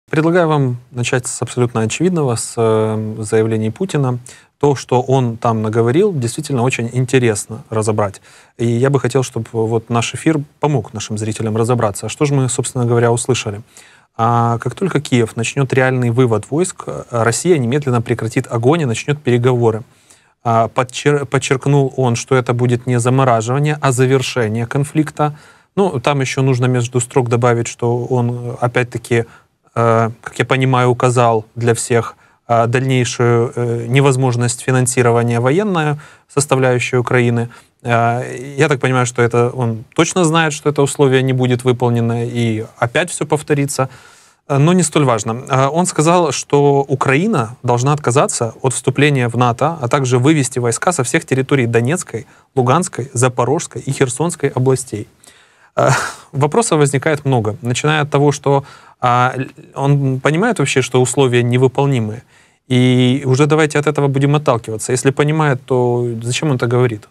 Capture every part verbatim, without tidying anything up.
Предлагаю вам начать с абсолютно очевидного, с э, заявлений Путина. То, что он там наговорил, действительно очень интересно разобрать. И я бы хотел, чтобы вот наш эфир помог нашим зрителям разобраться. А что же мы, собственно говоря, услышали? А как только Киев начнет реальный вывод войск, Россия немедленно прекратит огонь и начнет переговоры. А подчер- подчеркнул он, что это будет не замораживание, а завершение конфликта. Ну, там еще нужно между строк добавить, что он, опять-таки, как я понимаю, указал для всех дальнейшую невозможность финансирования военной составляющей Украины. Я так понимаю, что это он точно знает, что это условие не будет выполнено, и опять все повторится. Но не столь важно. Он сказал, что Украина должна отказаться от вступления в НАТО, а также вывести войска со всех территорий Донецкой, Луганской, Запорожской и Херсонской областей. Вопросов возникает много, начиная от того, что а, он понимает вообще, что условия невыполнимые, и уже давайте от этого будем отталкиваться. Если понимает, то зачем он это говорит?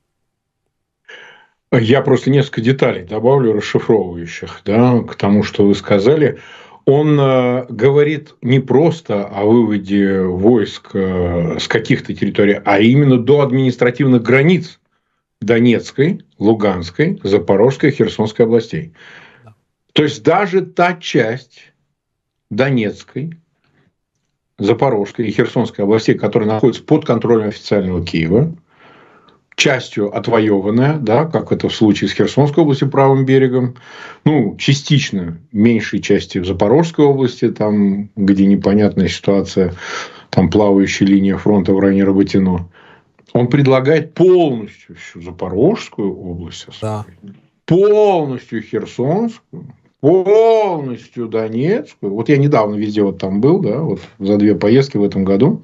Я просто несколько деталей добавлю, расшифровывающих, да, к тому, что вы сказали. Он э, говорит не просто о выводе войск э, с каких-то территорий, а именно до административных границ Донецкой, Луганской, Запорожской, Херсонской областей. Да. То есть даже та часть Донецкой, Запорожской и Херсонской областей, которая находится под контролем официального Киева, частью отвоеванная, да, как это в случае с Херсонской областью, правым берегом, ну, частично меньшей части в Запорожской области, там, где непонятная ситуация, там плавающая линия фронта в районе Роботино. Он предлагает полностью всю Запорожскую область, да. полностью Херсонскую, полностью Донецкую. Вот я недавно везде вот там был, да, вот за две поездки в этом году.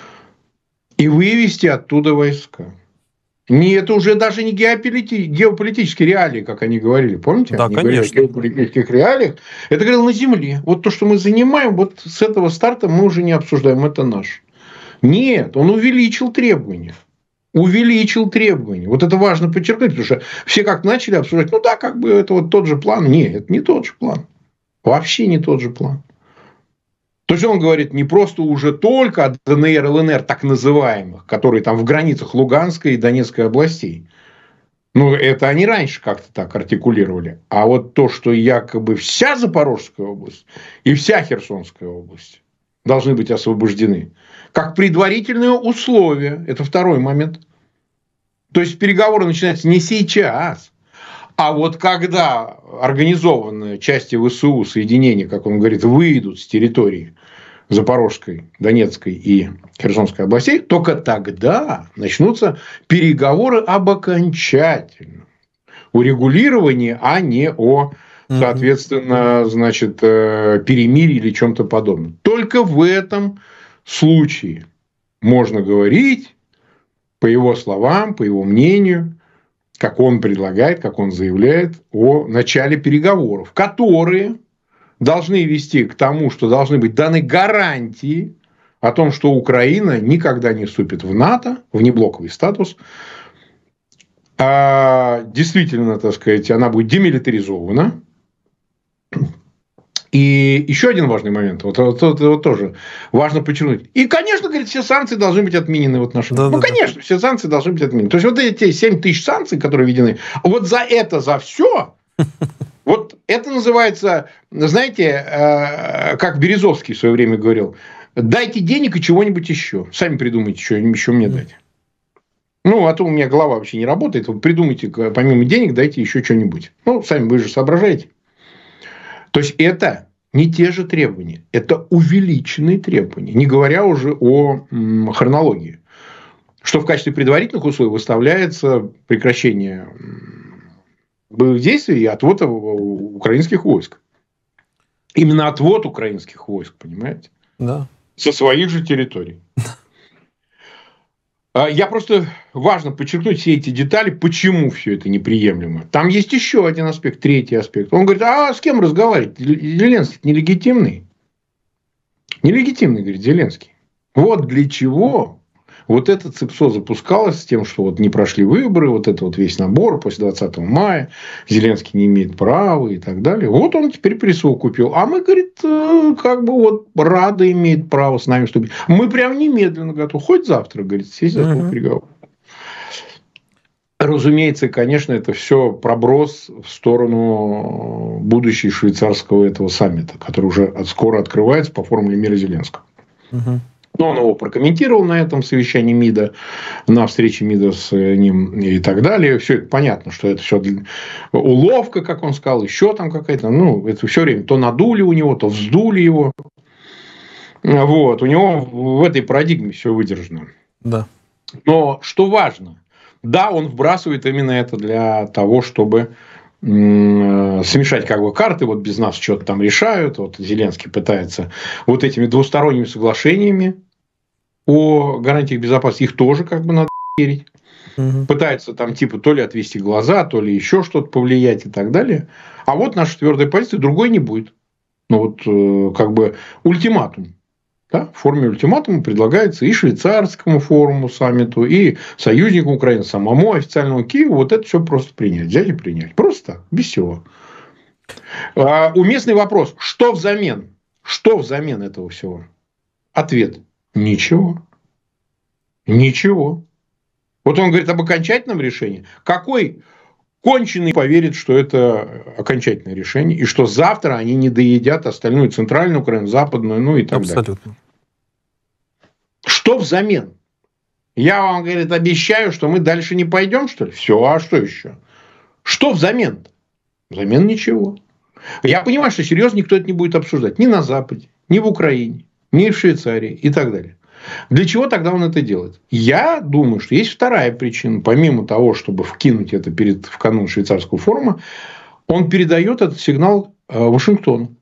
И вывести оттуда войска. Не, это уже даже не геополити- геополитические реалии, как они говорили. Помните? Да, они конечно. Говорили о геополитических реалиях. Это говорил на земле. Вот то, что мы занимаем, вот с этого старта мы уже не обсуждаем. Это наш. Нет, он увеличил требования. Увеличил требования. Вот это важно подчеркнуть, потому что все как начали обсуждать, ну да, как бы это вот тот же план. Нет, это не тот же план. Вообще не тот же план. То есть он говорит не просто уже только о ДНР, ЛНР так называемых, которые там в границах Луганской и Донецкой областей. Ну, это они раньше как-то так артикулировали. А вот то, что якобы вся Запорожская область и вся Херсонская область должны быть освобождены. Как предварительное условие. Это второй момент. То есть переговоры начинаются не сейчас. А вот когда организованные части ВСУ, соединения, как он говорит, выйдут с территории Запорожской, Донецкой и Херсонской областей, только тогда начнутся переговоры об окончательном урегулировании, а не о, соответственно, значит, перемирии или чем-то подобном. Только в этом случае можно говорить, по его словам, по его мнению, как он предлагает, как он заявляет, о начале переговоров, которые должны вести к тому, что должны быть даны гарантии о том, что Украина никогда не вступит в НАТО, в неблоковый статус, а действительно, так сказать, она будет демилитаризована. И еще один важный момент, вот, вот, вот, вот тоже важно подчеркнуть. И, конечно, говорит, все санкции должны быть отменены в отношении. Да, ну, да, конечно, да. Все санкции должны быть отменены. То есть, вот эти семь тысяч санкций, которые введены, вот за это, за все, вот это называется, знаете, как Березовский в свое время говорил, дайте денег и чего-нибудь еще. Сами придумайте, что еще мне дать. Ну, а то у меня голова вообще не работает. Вы придумайте, помимо денег, дайте еще что-нибудь. Ну, сами вы же соображаете. То есть, это не те же требования. Это увеличенные требования. Не говоря уже о м, хронологии. Что в качестве предварительных условий выставляется прекращение боевых действий и отвод украинских войск. Именно отвод украинских войск, понимаете? Да. Со своих же территорий. Я просто важно подчеркнуть все эти детали, почему все это неприемлемо. Там есть еще один аспект, третий аспект. Он говорит, а с кем разговаривать? Зеленский нелегитимный. Нелегитимный, говорит Зеленский. Вот для чего Вот это ЦИПСО запускалось с тем, что вот не прошли выборы, вот это вот весь набор после двадцатого мая, Зеленский не имеет права и так далее. Вот он теперь присовокупил. А мы, говорит, как бы вот Рада имеет право с нами вступить. Мы прям немедленно готовы. Хоть завтра, говорит, сесть за стол переговоров. Разумеется, конечно, это все проброс в сторону будущей швейцарского этого саммита, который уже скоро открывается по формуле мира Зеленского. Угу. Но он его прокомментировал на этом совещании МИДа, на встрече МИДа с ним и так далее. Все это понятно, что это все уловка, как он сказал, еще там какая-то. Ну, это все время то надули у него, то вздули его. Вот. У него в этой парадигме все выдержано. Да. Но что важно, да, он вбрасывает именно это для того, чтобы смешать как бы карты, вот без нас что-то там решают. Вот Зеленский пытается вот этими двусторонними соглашениями о гарантиях безопасности, их тоже как бы надо верить. Угу. Пытается там типа то ли отвести глаза, то ли еще что-то повлиять и так далее. А вот наша твердая позиция, другой не будет. Ну вот как бы ультиматум. Да, в форме ультиматума предлагается и швейцарскому форуму, саммиту, и союзнику Украины, самому официальному Киеву вот это все просто принять, взять и принять. Просто так, без всего. А, уместный вопрос. Что взамен? Что взамен этого всего? Ответ. Ничего. Ничего. Вот он говорит об окончательном решении. Какой конченый поверит, что это окончательное решение, и что завтра они не доедят остальную центральную Украину, западную, ну и так Абсолютно. далее. Абсолютно. Что взамен? Я вам, говорит, обещаю, что мы дальше не пойдем, что ли? Все, а что еще? Что взамен? Взамен ничего. Я понимаю, что серьезно никто это не будет обсуждать. Ни на Западе, ни в Украине, ни в Швейцарии и так далее. Для чего тогда он это делает? Я думаю, что есть вторая причина. Помимо того, чтобы вкинуть это перед, в канун швейцарского форума, он передает этот сигнал Вашингтону.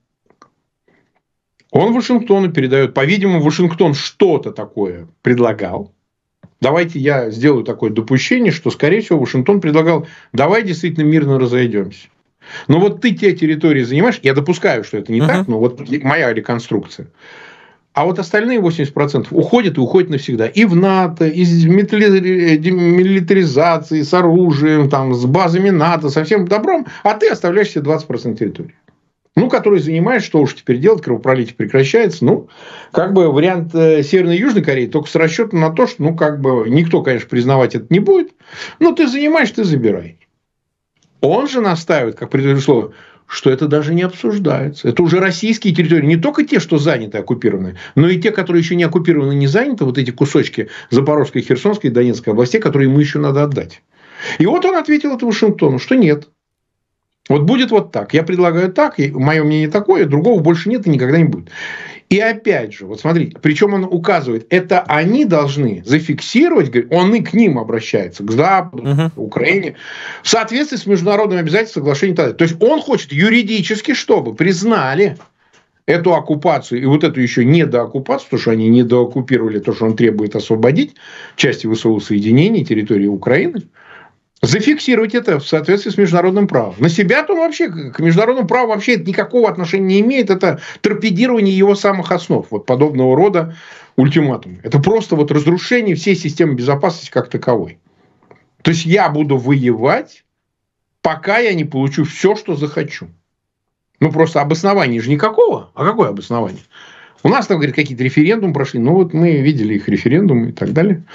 Он Вашингтону передает. По-видимому, Вашингтон что-то такое предлагал. Давайте я сделаю такое допущение, что, скорее всего, Вашингтон предлагал, давай действительно мирно разойдемся. Но вот ты те территории занимаешь, я допускаю, что это не uh-huh. так, но вот моя реконструкция. А вот остальные восемьдесят процентов уходят и уходят навсегда. И в НАТО, и с милитаризацией, с оружием, там, с базами НАТО, со всем добром. А ты оставляешь себе двадцать процентов территории. Ну, который занимаешь, что уж теперь делать, кровопролитие прекращается. Ну, как бы вариант Северной и Южной Кореи, только с расчетом на то, что, ну, как бы никто, конечно, признавать это не будет. Но ты занимаешь, ты забирай. Он же настаивает, как предыдущее что это даже не обсуждается. Это уже российские территории. Не только те, что заняты, оккупированы, но и те, которые еще не оккупированы, не заняты. Вот эти кусочки Запорожской, Херсонской и Донецкой областей, которые ему еще надо отдать. И вот он ответил это Вашингтону, что нет. Вот будет вот так. Я предлагаю так, и мое мнение такое, другого больше нет и никогда не будет. И опять же, вот смотрите, причем он указывает, это они должны зафиксировать, он и к ним обращается, к Западу, uh-huh. к Украине, в соответствии с международными обязательствами соглашения. То есть он хочет юридически, чтобы признали эту оккупацию и вот эту еще недооккупацию, потому что они недооккупировали то, что он требует освободить части ВСУ соединений территории Украины. Зафиксировать это в соответствии с международным правом. На себя-то он вообще, к международному праву вообще никакого отношения не имеет. Это торпедирование его самых основ. Вот подобного рода ультиматум. Это просто вот разрушение всей системы безопасности как таковой. То есть я буду воевать, пока я не получу все, что захочу. Ну просто обоснования же никакого. А какое обоснование? У нас там, говорит, какие-то референдумы прошли. Ну вот мы видели их референдумы и так далее.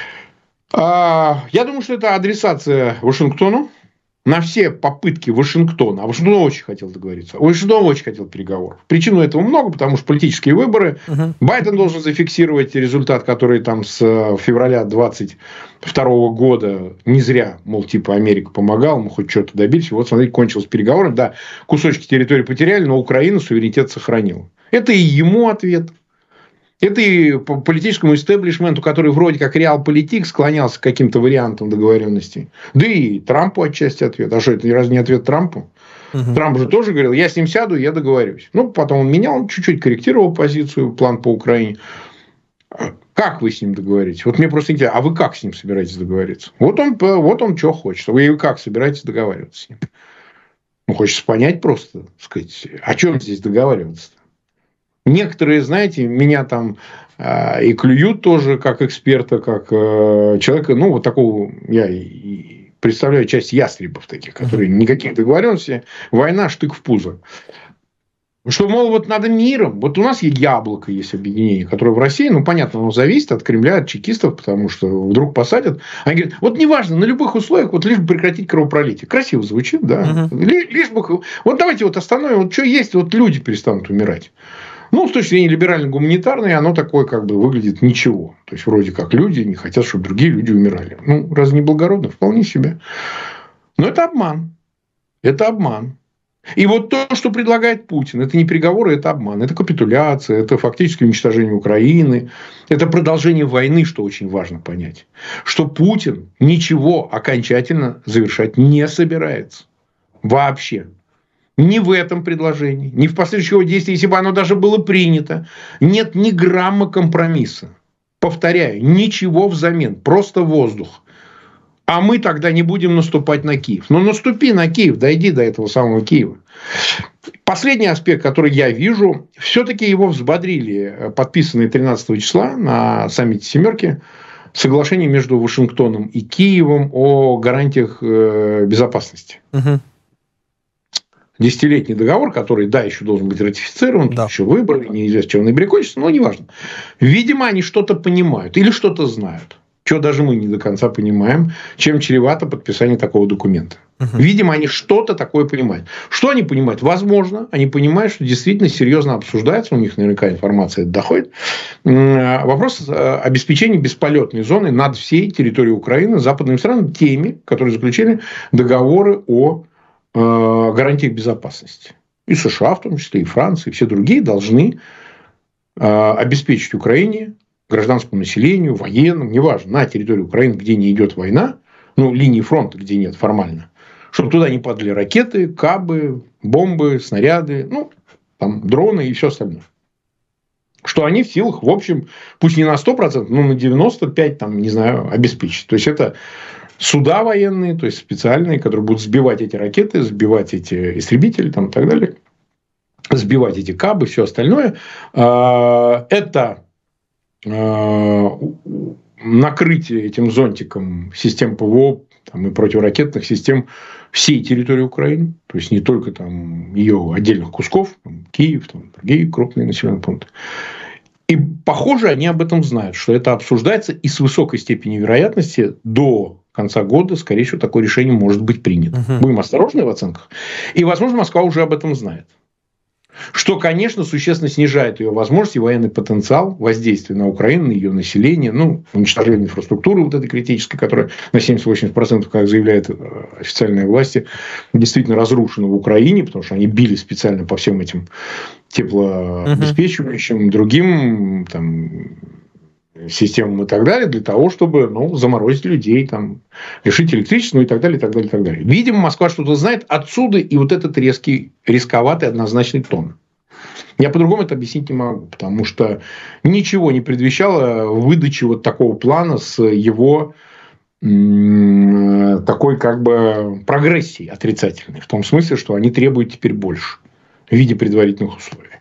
Я думаю, что это адресация Вашингтону на все попытки Вашингтона. А Вашингтон очень хотел договориться. Вашингтон очень хотел переговоров. Причин у этого много, потому что политические выборы. Uh-huh. Байден должен зафиксировать результат, который там с февраля двадцать второго года не зря, мол, типа Америка помогала, мы хоть что-то добились. Вот, смотрите, кончилось переговоры. Да, кусочки территории потеряли, но Украина суверенитет сохранила. Это и ему ответ. Это и по политическому истеблишменту, который вроде как реал-политик склонялся к каким-то вариантам договоренностей. Да и Трампу отчасти ответ. А что, это разве не ответ Трампу? Угу. Трамп же тоже говорил, я с ним сяду, я договорюсь. Ну, потом он менял, он чуть-чуть корректировал позицию, план по Украине. Как вы с ним договоритесь? Вот мне просто интересно, а вы как с ним собираетесь договориться? Вот он, вот он что хочет. Вы как собираетесь договариваться с ним? Ну, хочется понять просто, сказать, о чем здесь договариваться-то? Некоторые, знаете, меня там э, и клюют тоже как эксперта, как э, человека, ну, вот такого, я и представляю часть ястребов таких, которые никаких договоренностей, война, штык в пузо. Что, мол, вот надо миром. Вот у нас есть яблоко, есть объединение, которое в России, ну, понятно, оно зависит от Кремля, от чекистов, потому что вдруг посадят. Они говорят, вот неважно, на любых условиях, вот лишь бы прекратить кровопролитие. Красиво звучит, да. Uh-huh. Лишь бы... Вот давайте вот остановим, вот что есть, вот люди перестанут умирать. Ну, с точки зрения либерально-гуманитарной, оно такое как бы выглядит ничего. То есть, вроде как люди не хотят, чтобы другие люди умирали. Ну, разве не благородно? Вполне себе. Но это обман. Это обман. И вот то, что предлагает Путин, это не переговоры, это обман. Это капитуляция, это фактически уничтожение Украины. Это продолжение войны, что очень важно понять. Что Путин ничего окончательно завершать не собирается. Вообще. Ни в этом предложении, ни в последующих его действиях, если бы оно даже было принято, нет ни грамма компромисса. Повторяю, ничего взамен, просто воздух. А мы тогда не будем наступать на Киев. Но наступи на Киев, дойди до этого самого Киева. Последний аспект, который я вижу, все-таки его взбодрили подписанные тринадцатого числа на саммите «семерки» соглашение между Вашингтоном и Киевом о гарантиях безопасности. Угу. Десятилетний договор, который, да, еще должен быть ратифицирован, да. Еще выборы, неизвестно, чем в ноябре кончится, но неважно. Видимо, они что-то понимают или что-то знают. Чего даже мы не до конца понимаем, чем чревато подписание такого документа. Угу. Видимо, они что-то такое понимают. Что они понимают? Возможно, они понимают, что действительно серьезно обсуждается, у них наверняка информация доходит, вопрос обеспечения бесполетной зоны над всей территорией Украины западными странами, теми, которые заключили договоры о гарантиях безопасности. И США, в том числе, и Франция, и все другие должны обеспечить Украине, гражданскому населению, военным, неважно, на территории Украины, где не идет война, ну, линии фронта, где нет формально, чтобы туда не падали ракеты, кабы, бомбы, снаряды, ну, там, дроны и все остальное. Что они в силах, в общем, пусть не на сто процентов, но на девяносто пять процентов, там, не знаю, обеспечить. То есть, это суда военные, то есть, специальные, которые будут сбивать эти ракеты, сбивать эти истребители там, и так далее, сбивать эти кабы, все остальное. Это накрытие этим зонтиком систем ПВО там, и противоракетных систем всей территории Украины. То есть, не только там, ее отдельных кусков, там, Киев, там, другие крупные населенные пункты. И, похоже, они об этом знают, что это обсуждается, и с высокой степенью вероятности до конца года, скорее всего, такое решение может быть принято. Uh-huh. Будем осторожны в оценках. И, возможно, Москва уже об этом знает. Что, конечно, существенно снижает ее возможности, военный потенциал воздействия на Украину, на ее население, ну, уничтожение инфраструктуры вот этой критической, которая на семьдесят-восемьдесят процентов, как заявляют официальные власти, действительно разрушена в Украине, потому что они били специально по всем этим теплообеспечивающим, uh-huh. другим там, системам и так далее, для того, чтобы ну, заморозить людей, там, лишить электричества ну, и так далее, и так далее, и так далее. Видимо, Москва что-то знает. Отсюда и вот этот резкий, рисковатый, однозначный тон. Я по-другому это объяснить не могу, потому что ничего не предвещало выдачи вот такого плана с его м- такой как бы прогрессией отрицательной. В том смысле, что они требуют теперь больше в виде предварительных условий.